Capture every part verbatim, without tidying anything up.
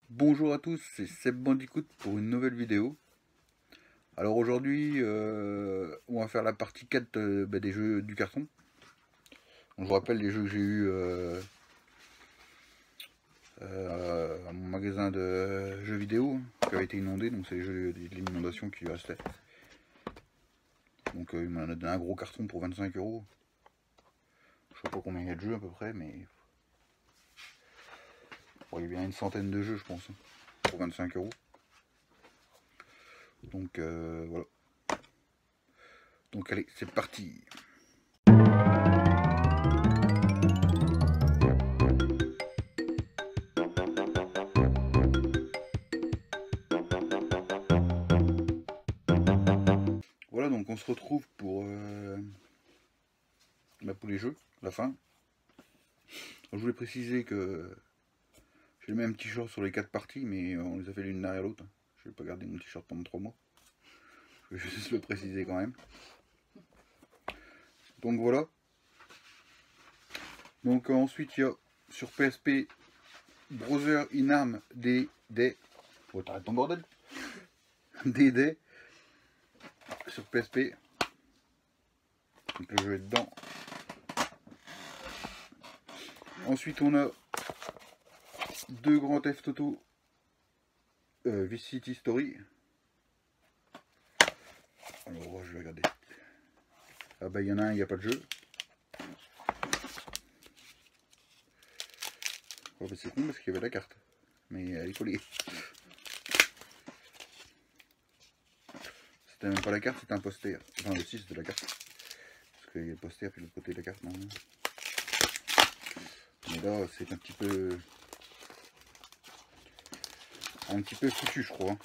Bonjour à tous, c'est Seb Bandicoot pour une nouvelle vidéo. Alors aujourd'hui, euh, on va faire la partie quatre euh, bah, des jeux du carton. Donc, je vous rappelle les jeux que j'ai eu euh, euh, à mon magasin de jeux vidéo qui avait été inondé, donc c'est les jeux de l'inondation qui restaient. Donc euh, il m'en a donné un gros carton pour vingt-cinq euros. Je sais pas combien il y a de jeux à peu près, mais bon, il y a bien une centaine de jeux je pense, pour vingt-cinq euros. Donc euh, voilà. Donc allez, c'est parti. Voilà, donc on se retrouve pour, euh, bah, pour les jeux, la fin. Alors, je voulais préciser que j'ai le même t-shirt sur les quatre parties, mais on les a fait l'une derrière l'autre. Je vais pas garder mon t-shirt pendant trois mois. Je vais juste le préciser quand même. Donc voilà. Donc euh, ensuite il y a sur P S P Brother in Arms D D. Oh, t'arrêtes ton bordel. D D sur P S P. Donc le jeu est dedans. Ensuite on a deux Grand Theft Auto euh, Vice City Story. Alors je vais regarder. Ah bah il y en a un, il n'y a pas de jeu. Oh, bah, c'est con parce qu'il y avait la carte. Mais elle est collée. C'était même pas la carte, c'était un poster. Enfin aussi c'était la carte. Parce qu'il y a le poster puis l'autre côté de la carte. Non. Mais là c'est un petit peu. Un petit peu foutu je crois.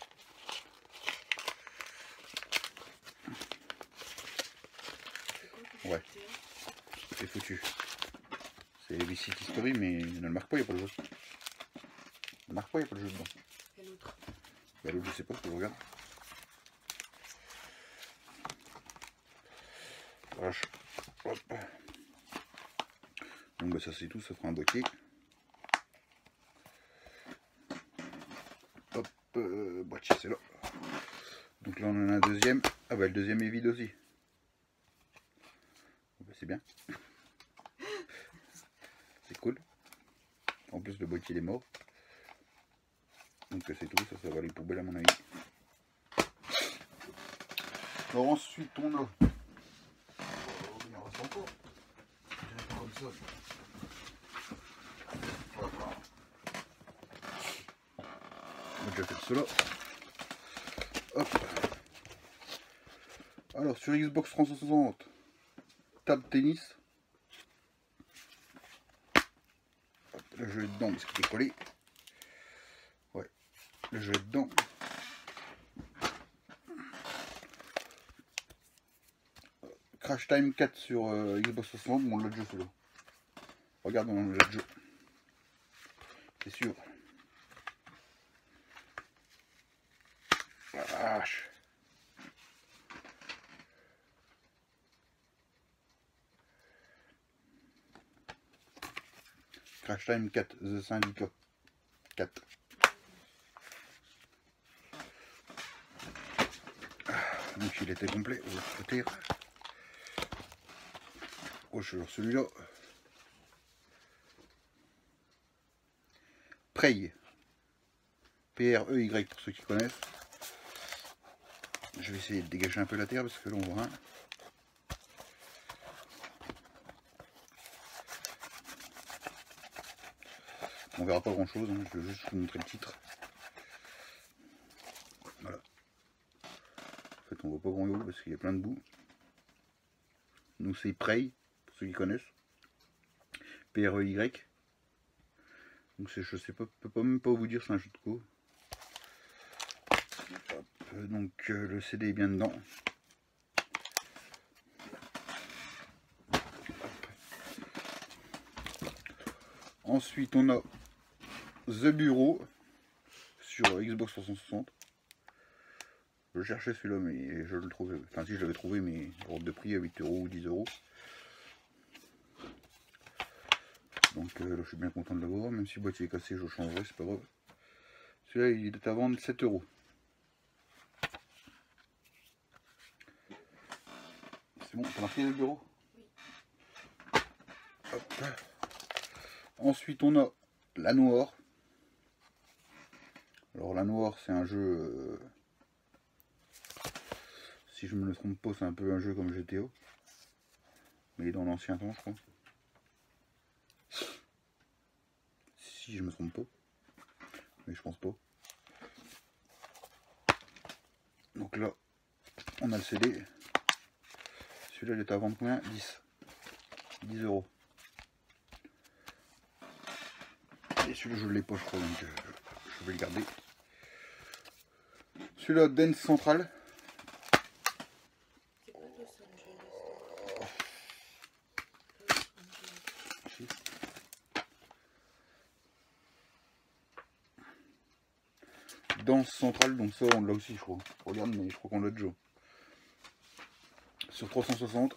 Ouais. C'est foutu. C'est Vice City Story mais il ne le marque pas, il n'y a pas le jeu. Il ne marque pas, il n'y a pas le jeu dedans. Et l'autre Bah l'autre je sais pas, faut que je regarde. Voilà. Hop. Donc bah ça c'est tout, ça fera un boîtier. Hop, euh, boîtier c'est là. Donc là on en a un deuxième. Ah bah le deuxième est vide aussi. Bah, c'est bien. C'est cool. En plus le boîtier il est mort. Donc c'est tout, ça ça va les poubelles à mon avis. Alors ensuite on a. Il en reste encore. Comme ça. Voilà. On a déjà fait cela. Hop. Alors sur Xbox trois cent soixante, table tennis. Hop, le jeu est dedans parce qu'il est collé. Ouais, le jeu est dedans. Crash Time quatre sur euh, Xbox trois cent soixante, bon on l'a déjà celui-là. Regarde, on l'a déjà. C'est sûr. La vache. Crash Time quatre, The Syndicate quatre. Donc il était complet, on va le côté. Oh, je suis celui-là. Prey. P R E Y pour ceux qui connaissent. Je vais essayer de dégager un peu la terre parce que là on voit rien. On verra pas grand chose, hein. Je vais juste vous montrer le titre. Voilà. En fait on voit pas grand chose parce qu'il y a plein de boue. Donc c'est Prey, pour ceux qui connaissent. P R E Y. Donc je sais pas, peux pas même pas vous dire c'est un jeu de co. Hop, donc euh, le C D est bien dedans. Ensuite on a The Bureau sur Xbox trois cent soixante. Je cherchais celui-là mais je le trouvais. Enfin si je l'avais trouvé mais hors de prix à huit euros ou dix euros. Donc euh, là, je suis bien content de l'avoir, même si le boîtier est cassé je le changerai, c'est pas grave. Celui-là, il est à vendre sept euros. C'est bon, t'as marqué le bureau? Oui. Hop. Ensuite, on a la Noire. Alors, la Noire, c'est un jeu... Euh, si je me le trompe pas, c'est un peu un jeu comme G T A. Mais dans l'ancien temps, je crois. Si je me trompe pas. Mais je pense pas. Donc là, on a le C D. Celui-là, il est à vendre combien? dix. dix euros. Et celui-là, je ne l'ai pas, je crois, donc euh, je vais le garder. Celui-là, Dance Central. Danse centrale, donc ça on l'a aussi, je crois. Je regarde, mais je crois qu'on l'a déjà. Sur trois cent soixante.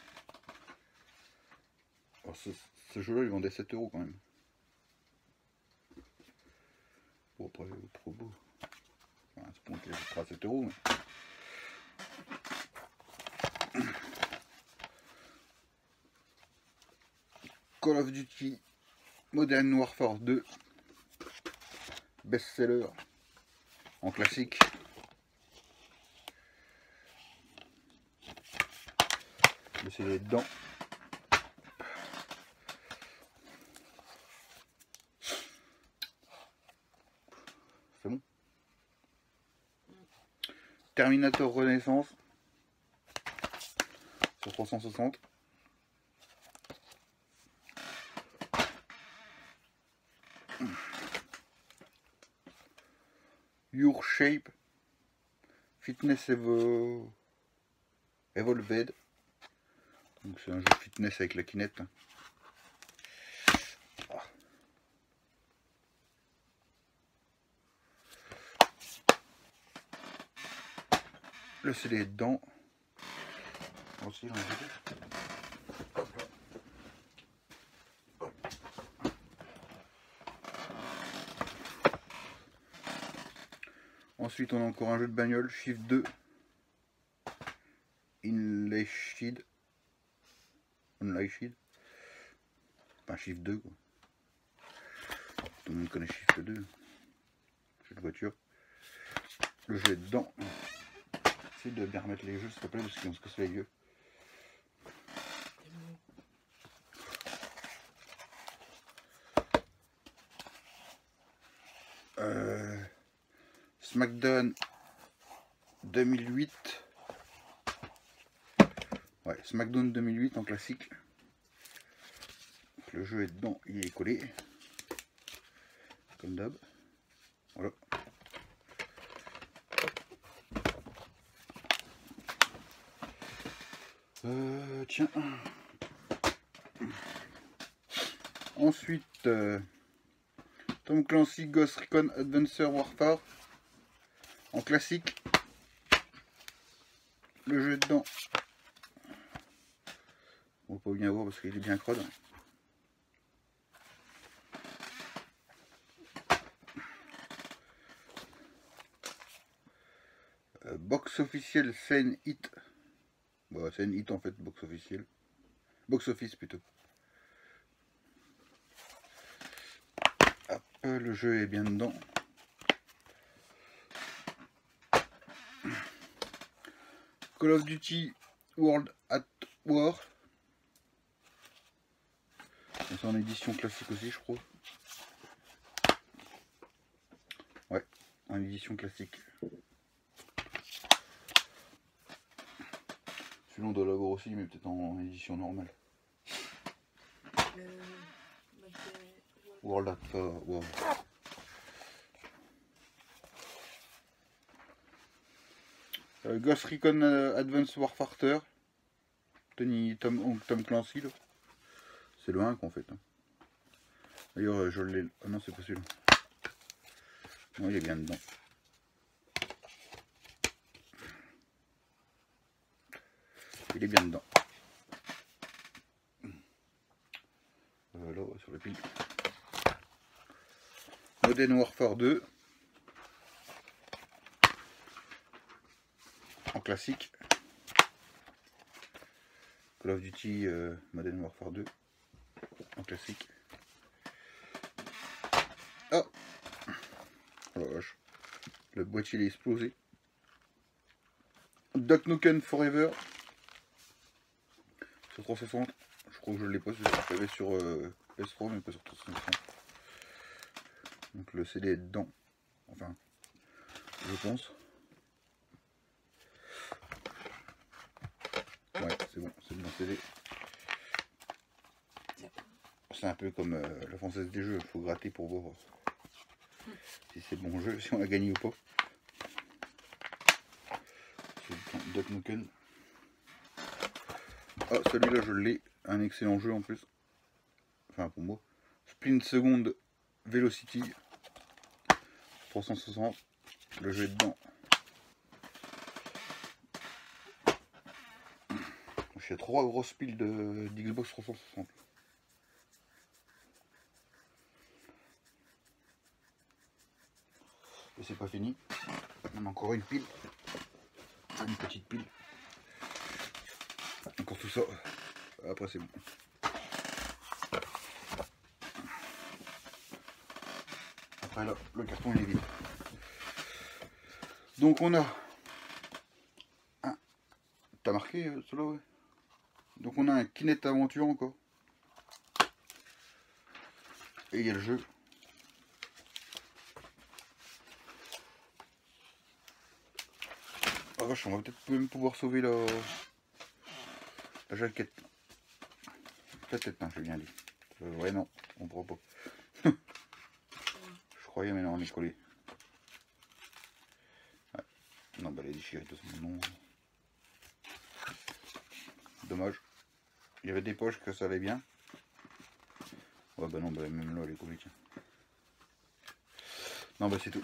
Alors ce, ce jeu-là, il vendait sept euros quand même. Bon, après, trop beau. Enfin, c'est pour qu'il sera à sept euros. Mais... Call of Duty Modern Warfare deux. Best-seller. En classique. Le C D dedans. C'est bon. Terminator Renaissance. Sur trois cent soixante. Your Shape. Fitness Evo... Evolved. Donc c'est un jeu de fitness avec la Kinect. Ah. Le C D est dedans. Aussi, on a Ensuite, on a encore un jeu de bagnole, Shift deux. Unleashed. Unleashed. Enfin, Shift deux, quoi. Tout le monde connaît Shift deux. Jeu de voiture. Le jeu est dedans. Essaye de bien remettre les jeux, s'il te plaît, parce qu'on se casse les yeux. Euh, Smackdown deux mille huit. Ouais, Smackdown deux mille huit en classique. Le jeu est dedans, il est collé. Comme d'hab. Voilà. Euh, tiens. Ensuite, euh, Tom Clancy Ghost Recon Advanced Warfare en classique. Le jeu est dedans. On va pas bien voir parce qu'il est bien crade. Euh, box officiel scène hit. Bah, c'est une hit en fait, box officiel. Box office plutôt. Hop, le jeu est bien dedans. Call of Duty World at War. C'est en édition classique aussi, je crois. Ouais, en édition classique. Celui-là on doit l'avoir aussi, mais peut-être en édition normale. Euh, World at War. Euh, Ghost Recon euh, Advanced Warfare. Tony Tom, Tom Clancy. C'est le un qu'on fait. Hein. D'ailleurs, euh, je l'ai. Ah non, c'est pas celui-là. Non, il est bien dedans. Il est bien dedans. Euh, là, sur le pile. Modern Warfare deux. classique. Call of Duty euh, Modern Warfare deux en classique. Oh, oh la vache. Le boîtier il est explosé. Duck Nukem Forever sur trois cent soixante. Je crois que je l'ai pas, je l'avais sur euh, P S trois mais pas sur trois cent soixante. Donc le C D est dedans. Enfin, je pense. Ouais, c'est bon, c'est le bon C D. C'est un peu comme euh, la française des jeux, il faut gratter pour voir si c'est bon jeu, si on a gagné ou pas. C'est Duck Nukem. Ah, celui-là je l'ai, un excellent jeu en plus. Enfin pour moi. Sprint Second Velocity trois cent soixante. Le jeu est dedans. J'ai trois grosses piles de d'Xbox trois cent soixante. Et c'est pas fini. On a encore une pile. Une petite pile. Encore tout ça. Après c'est bon. Après là, le carton il est vide. Donc on a un. T'as marqué euh, cela, ouais. Donc on a un Kinect Aventure encore. Et il y a le jeu. Ah vache, on va peut-être même pouvoir sauver la, la jaquette. Peut-être, hein, j'ai bien dit. Euh, ouais, non, on pourra pas. Je croyais, mais non, on est collé. Ouais. Non, bah, elle est déchirée de toute façon. Non. Dommage. Il y avait des poches que ça allait bien. Ouais, bah non, bah, même là, elle est collée, tiens. Non, bah, c'est tout.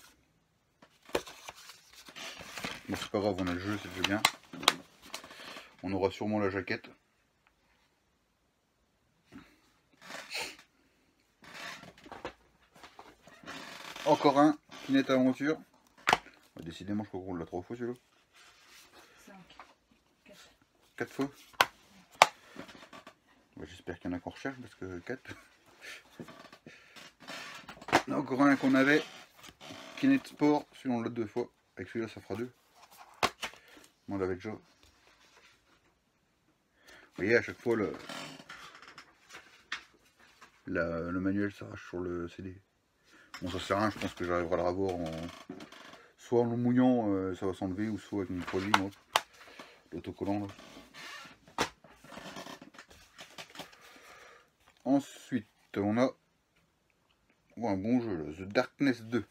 Bon, c'est pas grave, on a le jeu, c'est déjà bien. On aura sûrement la jaquette. Encore un Kinect Aventure. Bah, décidément, je crois qu'on l'a trois fois celui-là. quatre fois. Bah, j'espère qu'il y en a qu'on recherche parce que quatre. Encore un qu'on avait. Kinect Sport, celui-là on l'a deux fois. Avec celui-là ça fera deux. On l'avait déjà. Vous voyez, à chaque fois le, la, le manuel s'arrache sur le C D. Bon, ça sert à rien, je pense que j'arriverai à le revoir en. Soit en le mouillant, euh, ça va s'enlever, ou soit avec mon produit, moi. L'autocollant là. Ensuite, on a oh, un bon jeu là, The Darkness deux.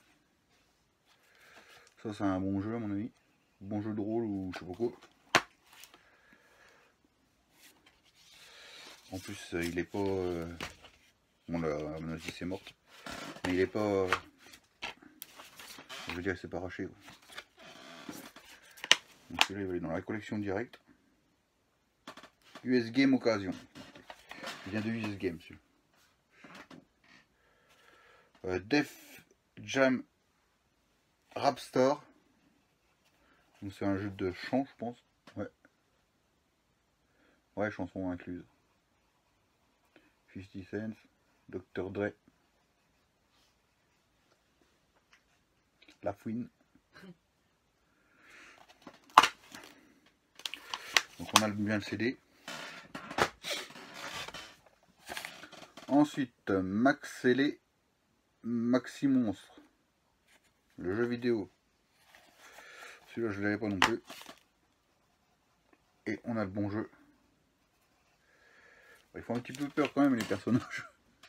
Ça, c'est un bon jeu à mon avis. Bon jeu de rôle ou je sais pas quoi. En plus, euh, il est pas. Euh... Bon, là, à mon avis, c'est mort. Mais il est pas. Euh... Je veux dire, il s'est pas arraché. Ouais. Donc celui-là, il va aller dans la collection directe. U S Game Occasion. Il vient de U S Game, celui-là. Euh, Def Jam Rapstar. C'est un jeu de chant, je pense. Ouais. Ouais, chanson incluse. cinquante Cent, docteur Dre. La Fouine. Donc on a bien le C D. Ensuite, Maxellé Maxi Monstre. Le jeu vidéo. Celui-là, je ne l'avais pas non plus. Et on a le bon jeu. Il faut un petit peu peur quand même, les personnages.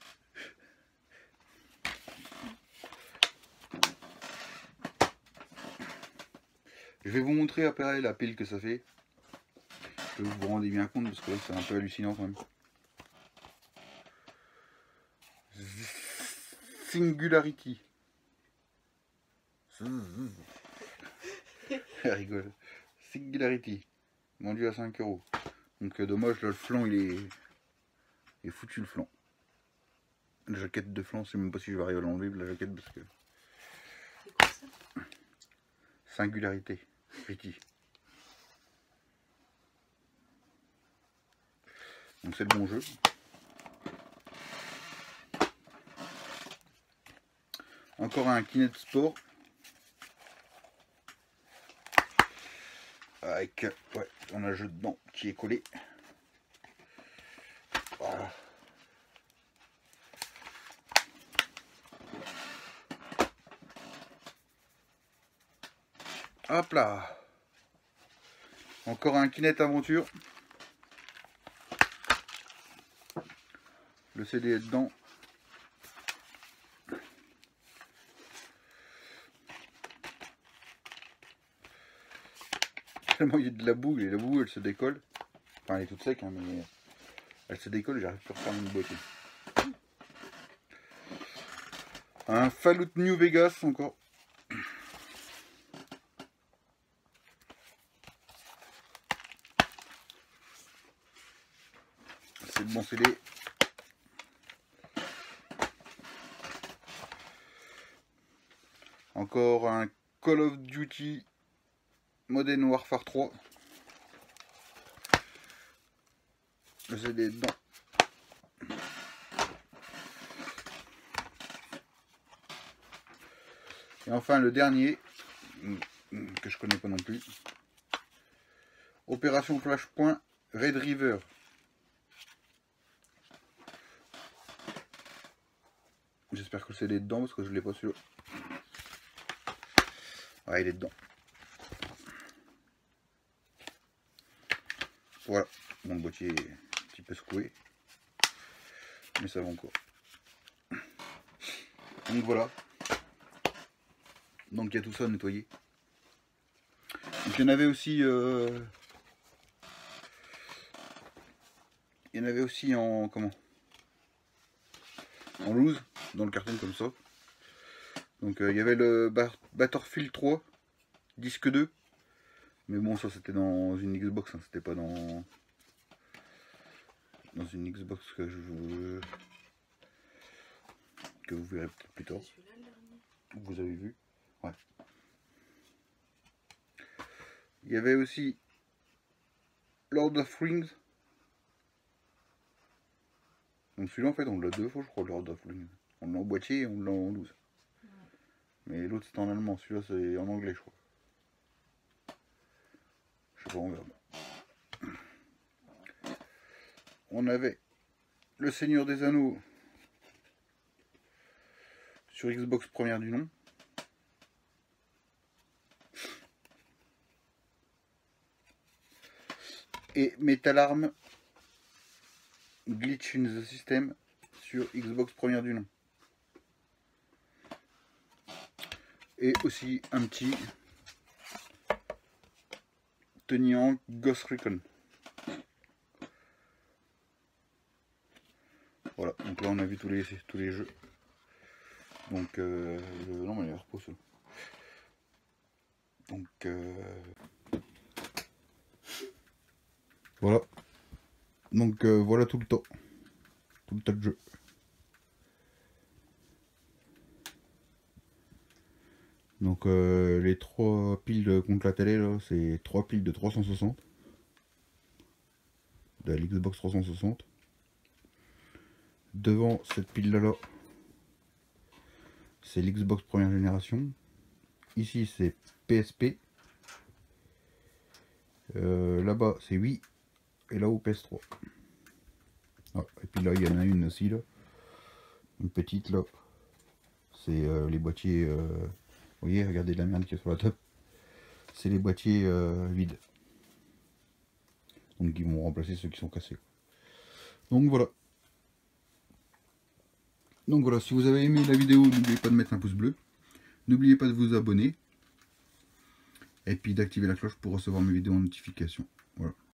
Je vais vous montrer après la pile que ça fait. Que vous vous rendez bien compte parce que là c'est un peu hallucinant quand même. Singularity. Elle rigole. Singularity. Vendu à cinq euros. Donc euh, dommage, là le flanc il est... il est foutu le flanc. La jaquette de flanc, je sais même pas si je vais arriver à l'enlever la jaquette parce que... C'est quoi ça? Singularité. Pretty. Donc c'est le bon jeu. Encore un Kinect Sport. Avec ouais, on a un jeu dedans qui est collé. Voilà. Hop là. Encore un Kinect Aventure. Le C D est dedans. Tellement il y a de la boue et la boue elle se décolle. Enfin elle est toute sec hein, mais elle se décolle et j'arrive plus à refaire une beauté. Un Fallout New Vegas encore. C'est le bon C D. Encore un Call of Duty Modern Warfare trois. Le C D est dedans. Et enfin le dernier, que je connais pas non plus. Opération Flashpoint Red River. J'espère que le C D est dedans parce que je l'ai pas celui-là. Ouais, il est dedans. Voilà. Bon, le boîtier est un petit peu secoué. Mais ça va encore. Donc voilà. Donc il y a tout ça à nettoyer. Donc il y en avait aussi... Euh, il y en avait aussi en... Comment en loose, dans le carton comme ça. Donc euh, il y avait le Battlefield trois, disque deux. Mais bon, ça c'était dans une Xbox, hein, c'était pas dans... Dans une Xbox que je... que vous verrez peut-être plus tard. Vous avez vu. Ouais. Il y avait aussi Lord of Rings. Donc celui-là en fait on l'a deux fois je crois, Lord of Rings. On l'a en boîtier et on l'a en loose. Ouais. Mais l'autre c'est en allemand, celui-là c'est en anglais je crois. Je sais pas, on verra. On avait le Seigneur des Anneaux sur Xbox première du nom. Et Metal Arm Glitch in the System sur Xbox première du nom. Et aussi un petit Tony Hawk Ghost Recon. Voilà, donc là on a vu tous les, tous les jeux. Donc, euh, le, non mais il repose. Donc, euh, voilà. Donc euh, voilà tout le temps. Tout le tas de jeux. Donc euh, les trois piles contre la télé là, c'est trois piles de trois cent soixante. De la Xbox trois cent soixante. Devant cette pile là, là c'est l'Xbox première génération. Ici c'est P S P. Euh, Là-bas c'est Wii. Et là-haut P S trois. Ah, et puis là il y en a une aussi là. Une petite là. C'est euh, les boîtiers. Euh, vous voyez, regardez la merde qui est sur la table. C'est les boîtiers euh, vides. Donc ils vont remplacer ceux qui sont cassés. Donc voilà. Donc voilà, si vous avez aimé la vidéo, n'oubliez pas de mettre un pouce bleu. N'oubliez pas de vous abonner. Et puis d'activer la cloche pour recevoir mes vidéos en notification. Voilà.